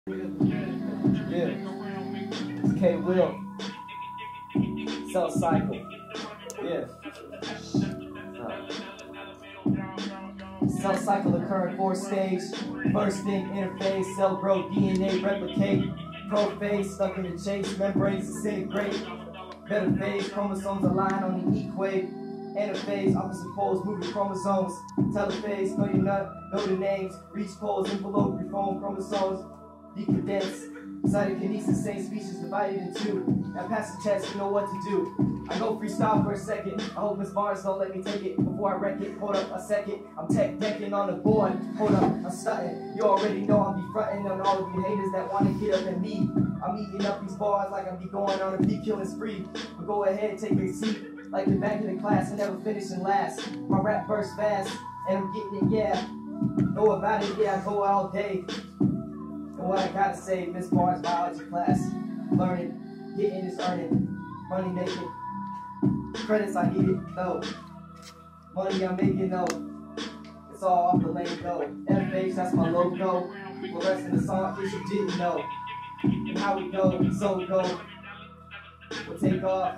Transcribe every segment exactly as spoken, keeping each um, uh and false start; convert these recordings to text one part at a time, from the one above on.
Yeah, it's K Will. Cell cycle. Yeah. Uh, cell cycle occurring four stage. First thing interphase, cell growth, D N A replicate. Prophase stuck in the chase, membranes disintegrate. Metaphase, chromosomes align on the equate. Anaphase, opposite poles, moving chromosomes. Telophase, know your nut, know the names. Reach poles, envelope, reform chromosomes. Decadense, cytokinesis, same species divided in two. Now pass the test, you know what to do. I go freestyle for a second. I hope Miss Barnes don't let me take it before I wreck it. Hold up a second, I'm tech decking on the board. Hold up, I'm stunting. You already know I'm be fronting on all of you haters that want to get up at me. I'm eating up these bars like I'm be going on a beat killing spree. But go ahead, take a seat, like the back of the class and never finishing last. My rap burst fast, and I'm getting it, yeah. Know about it, yeah, I go all day. And what I gotta say, Miss Barnes biology class, learning, getting is earning, money making, credits I need it, no, money I'm making, no, it's all off the lane, no, F H, that's my logo, the rest of the song, in case you didn't know, and how we go, so go, we'll take off,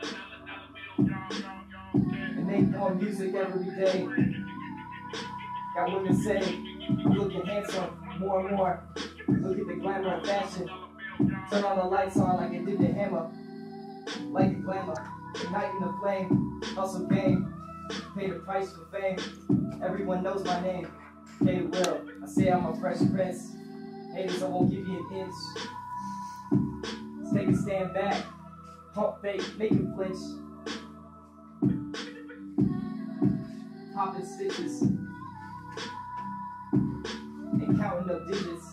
and make more music every day. Got women say, I'm looking handsome, more and more. Look at the glamour of fashion. Turn all the lights on like it did the hammer. Like the glamour, igniting the flame. Hustle game, pay the price for fame. Everyone knows my name, K Will. I say I'm a fresh prince. Haters, I won't give you an inch. Let's take a stand back. Pump fake, make it flinch. Popping stitches. And counting up digits.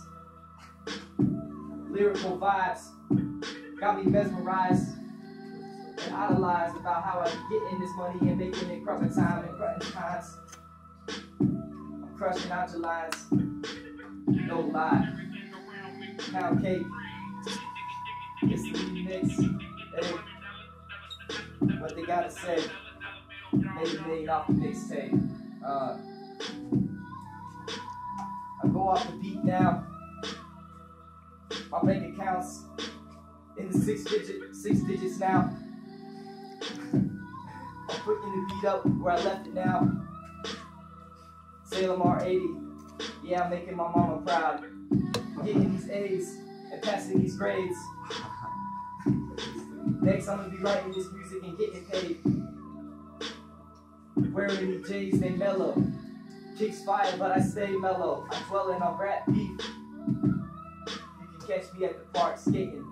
Lyrical vibes got me mesmerized and idolized about how I'm getting this money and making it crunching time and crunching times. I'm crushing out your lines, no lie. Pound cake, it's the remix. Hey, what they gotta say? Maybe made off the mixtape. Uh, I go off the beat now. My bank accounts in the six digit, six digits now. I'm putting the beat up where I left it now. Salem R eighty, yeah, I'm making my mama proud. Getting these A's and passing these grades. Next, I'm gonna be writing this music and getting paid. Wearing the J's, they mellow. Kicks fire, but I stay mellow. I'm dwelling on rap beef. Catch me at the park skating.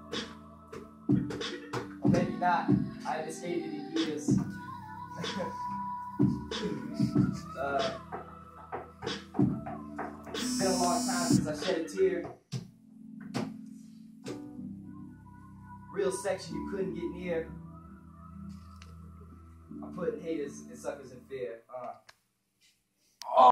Or maybe not. I haven't skated in years. uh, it's been a long time since I shed a tear. Real section you couldn't get near. I'm putting haters and suckers in fear. Uh.